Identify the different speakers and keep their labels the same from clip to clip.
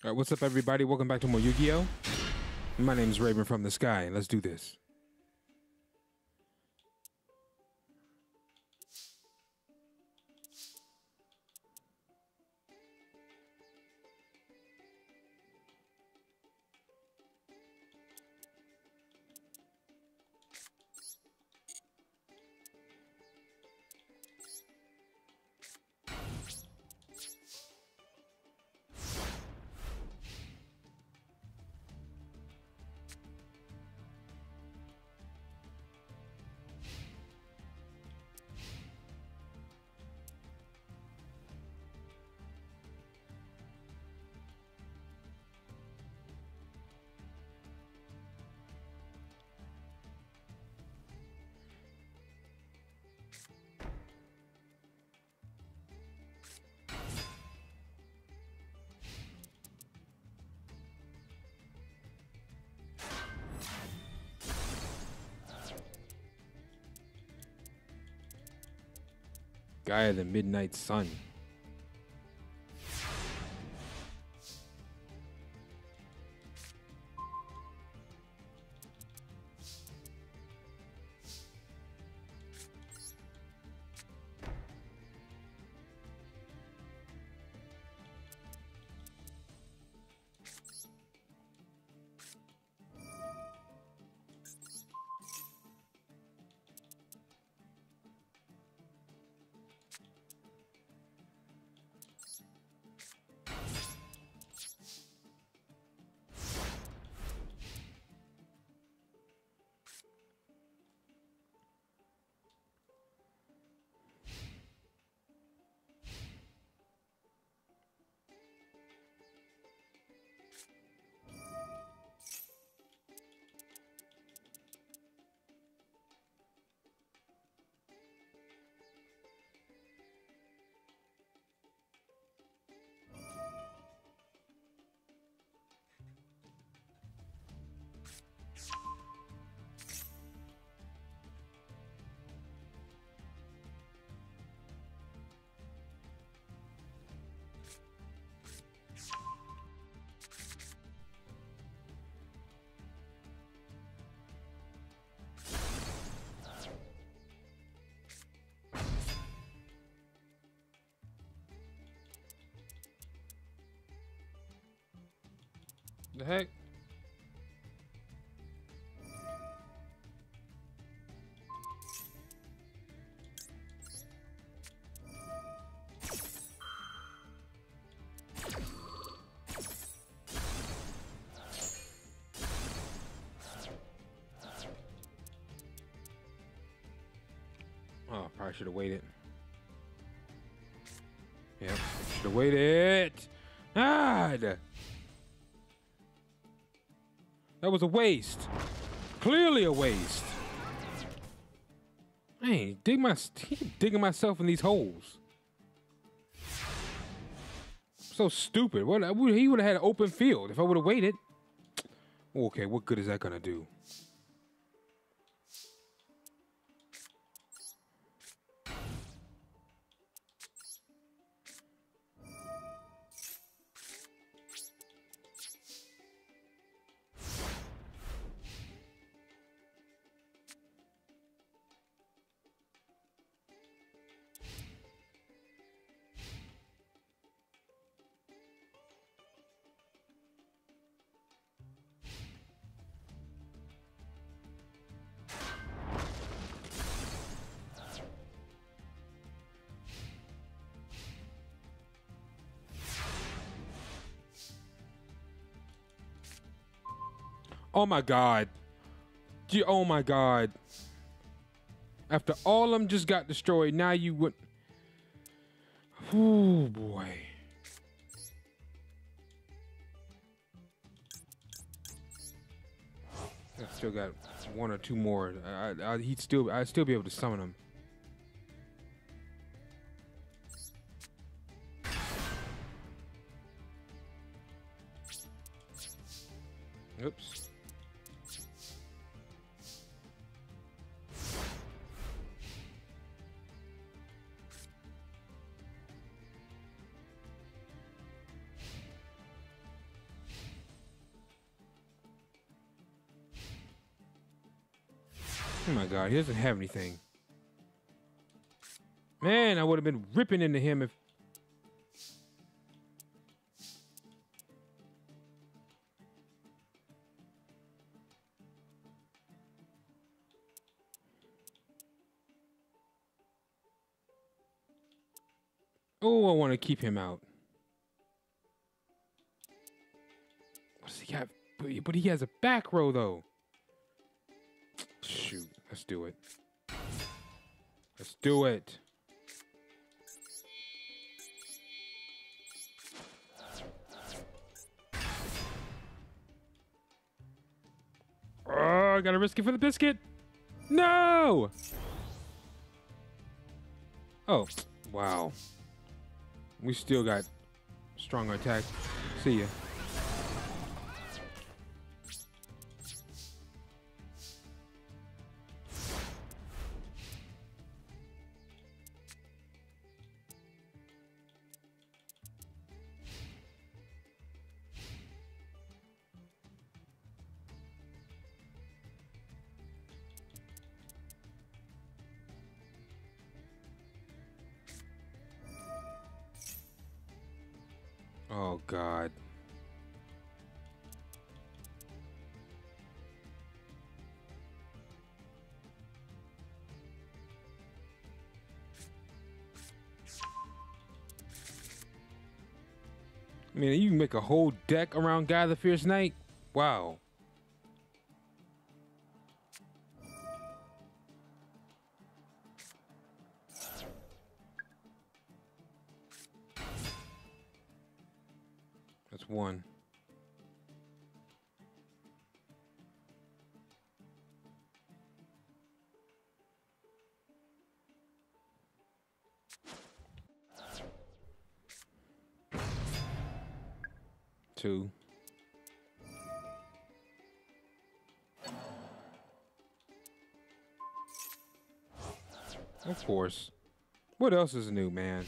Speaker 1: All right, what's up, everybody? Welcome back to more Yu-Gi-Oh! My name is Raven from the Sky. Let's do this. Gaia, the Midnight Sun. The heck? Oh, probably should have waited. Yep, should have waited. God! That was a waste. Clearly a waste. Man, keep digging myself in these holes. So stupid. What? He would have had an open field if I would have waited. Okay, what good is that gonna do? Oh my God. Oh my God. After all of them just got destroyed, now you would. Oh boy. I still got one or two more. I'd still be able to summon him. Oops. Oh my god, he doesn't have anything. Man, I would have been ripping into him if... Oh, I want to keep him out. What's he got? But he has a back row, though. Shoot, let's do it. Let's do it. Oh, I gotta risk it for the biscuit. No! Oh, wow. We still got stronger attack. See ya. Oh, God. I mean, you can make a whole deck around Guy the Fierce Knight? Wow. That's one. Two. Of course. What else is new, man?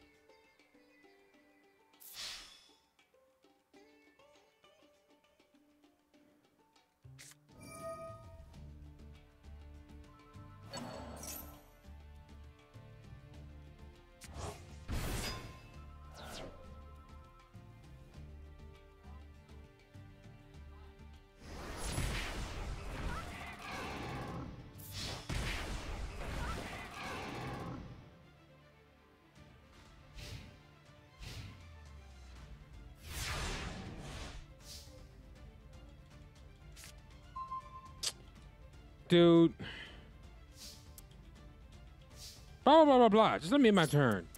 Speaker 1: Dude. Blah, blah, blah, blah. Just let me hit my turn.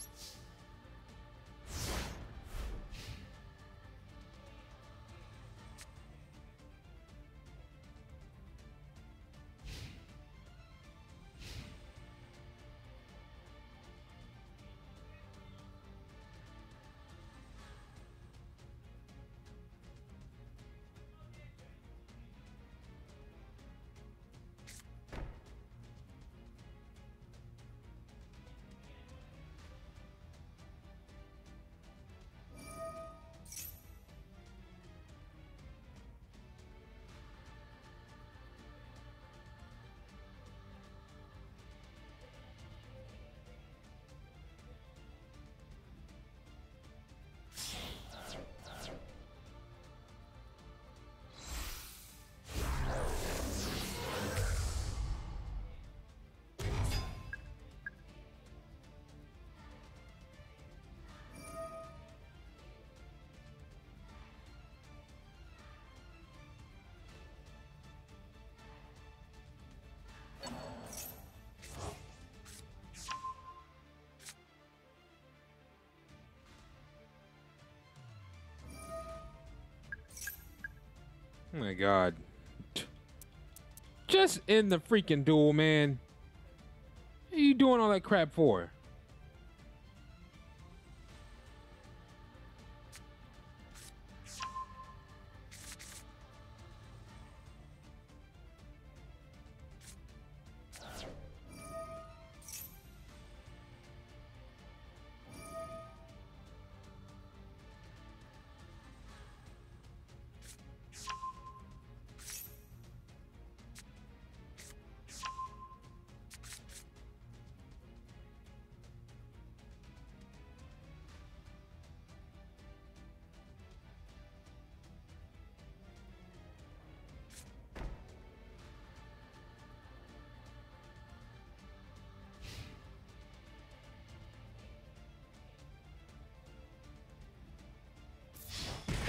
Speaker 1: Oh my God. Just in the freaking duel, man. What are you doing all that crap for?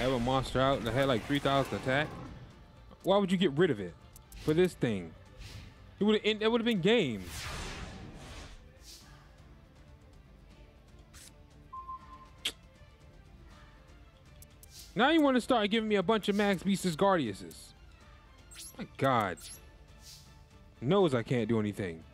Speaker 1: have a monster out that had like 3,000 attack. Why would you get rid of it for this thing? It would have been game. Now you want to start giving me a bunch of Max Beastus Guardiuses. My God. Knows I can't do anything.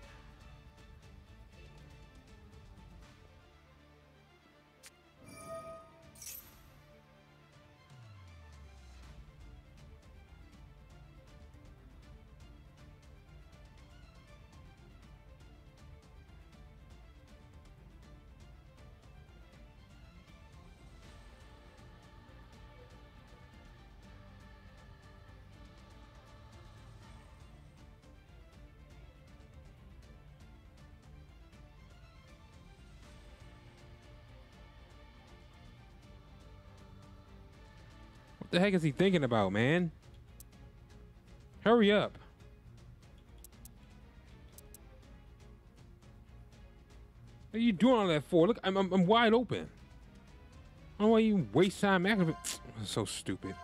Speaker 1: What the heck is he thinking about, man? Hurry up. What are you doing all that for? Look, I'm wide open. I don't know why you waste time activating. That's so stupid.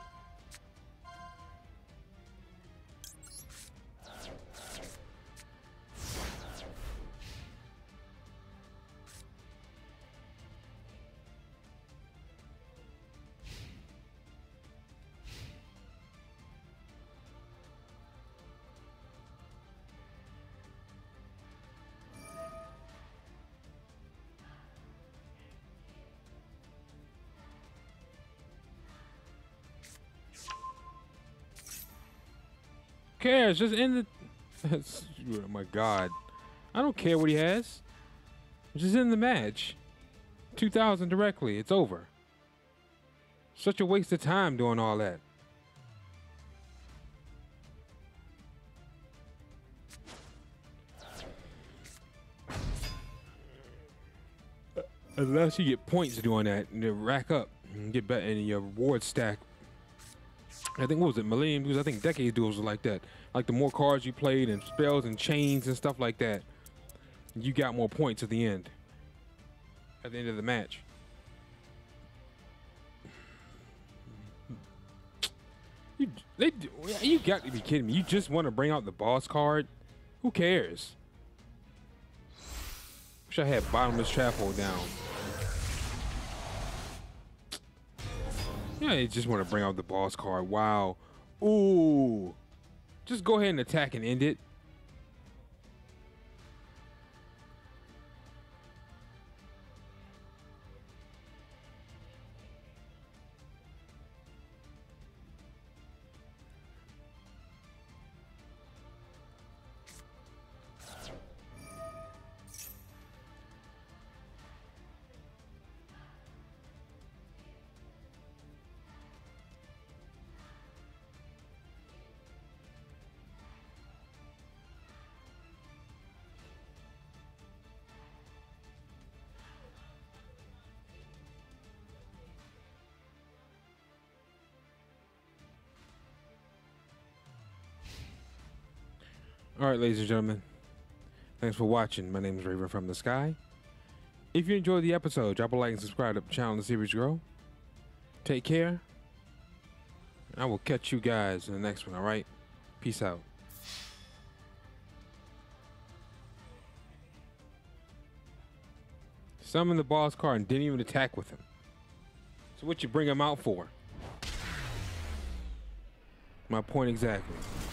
Speaker 1: Cares? Just end the. Oh my God, I don't care what he has. Just end the match. 2,000 directly. It's over. Such a waste of time doing all that. Unless you get points doing that and then rack up and get better in your reward stack. I think, what was it, Millennium Duels? I think Decade Duels were like that. Like the more cards you played and spells and chains and stuff like that, you got more points at the end. At the end of the match. You got to be kidding me. You just want to bring out the boss card? Who cares? Wish I had Bottomless Trap Hole down. Yeah, you just want to bring out the boss card. Wow. Ooh. Just go ahead and attack and end it. All right, ladies and gentlemen, thanks for watching. My name is Raven from the Sky. If you enjoyed the episode, drop a like and subscribe to the channel and the series grow. Take care. I will catch you guys in the next one, all right? Peace out. Summon the boss card and didn't even attack with him. So what you bring him out for? My point exactly.